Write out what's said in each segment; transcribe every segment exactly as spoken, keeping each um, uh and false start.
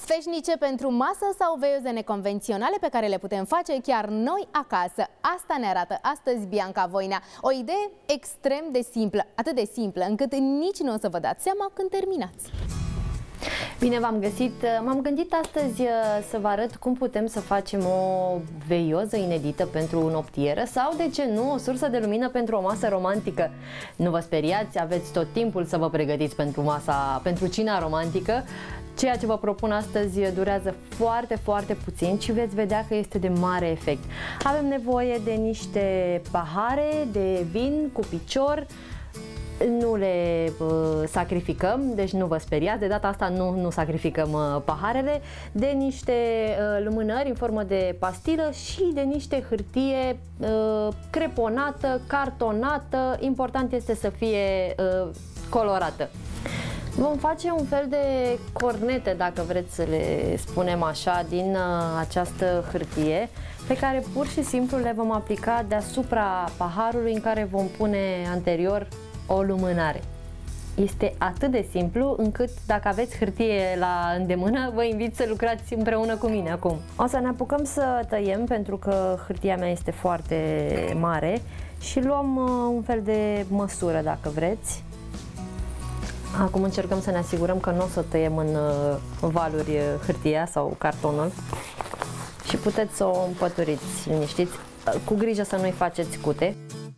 Sfeșnice pentru masă sau veioze neconvenționale pe care le putem face chiar noi acasă. Asta ne arată astăzi Bianca Voinea. O idee extrem de simplă, atât de simplă încât nici nu o să vă dați seama când terminați. Bine v-am găsit! M-am gândit astăzi să vă arăt cum putem să facem o veioză inedită pentru o noptieră sau, de ce nu, o sursă de lumină pentru o masă romantică. Nu vă speriați, aveți tot timpul să vă pregătiți pentru masa, pentru cina romantică. Ceea ce vă propun astăzi durează foarte, foarte puțin și veți vedea că este de mare efect. Avem nevoie de niște pahare de vin cu picior. Nu le uh, sacrificăm, deci nu vă speriați, de data asta nu, nu sacrificăm uh, paharele, de niște uh, lumânări în formă de pastilă și de niște hârtie uh, creponată, cartonată, important este să fie uh, colorată. Vom face un fel de cornete, dacă vreți să le spunem așa, din uh, această hârtie, pe care pur și simplu le vom aplica deasupra paharului în care vom pune anterior o lumânare. Este atât de simplu încât, dacă aveți hârtie la îndemână, vă invit să lucrați împreună cu mine acum. O să ne apucăm să tăiem, pentru că hârtia mea este foarte mare, și luăm un fel de măsură, dacă vreți. Acum încercăm să ne asigurăm că nu o să tăiem în valuri hârtia sau cartonul și puteți să o împăturiți liniștiți, cu grijă să nu-i faceți cute.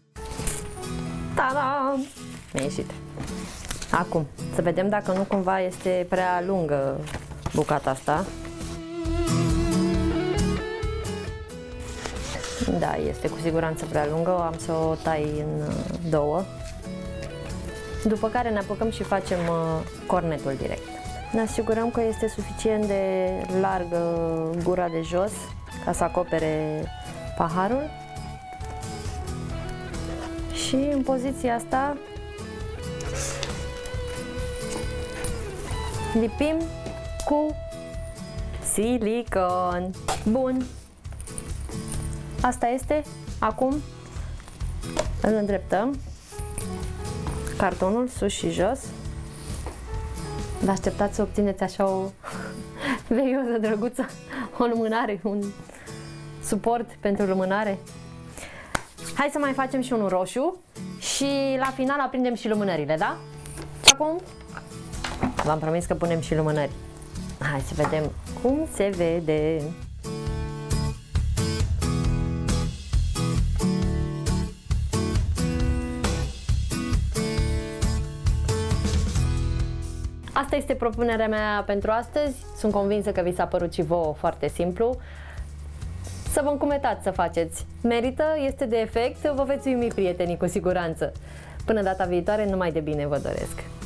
Ta-da! Mi-a ieșit. Acum, să vedem dacă nu cumva este prea lungă bucata asta. Da, este cu siguranță prea lungă, am să o tai în două. După care ne apucăm și facem cornetul direct. Ne asigurăm că este suficient de largă gura de jos ca să acopere paharul. Și în poziția asta lipim cu silicon. Bun. Asta este. Acum îl îndreptăm, cartonul sus și jos. Vă așteptați să obțineți așa o veioză drăguță, o lumânare, un suport pentru lumânare. Hai să mai facem și unul roșu și la final aprindem și lumânările, da? Și acum v-am promis că punem și lumânări. Hai să vedem cum se vede. Asta este propunerea mea pentru astăzi. Sunt convinsă că vi s-a părut și vouă foarte simplu. Să vă încumetați să faceți. Merită, este de efect, vă veți uimi prietenii cu siguranță. Până data viitoare, numai de bine vă doresc!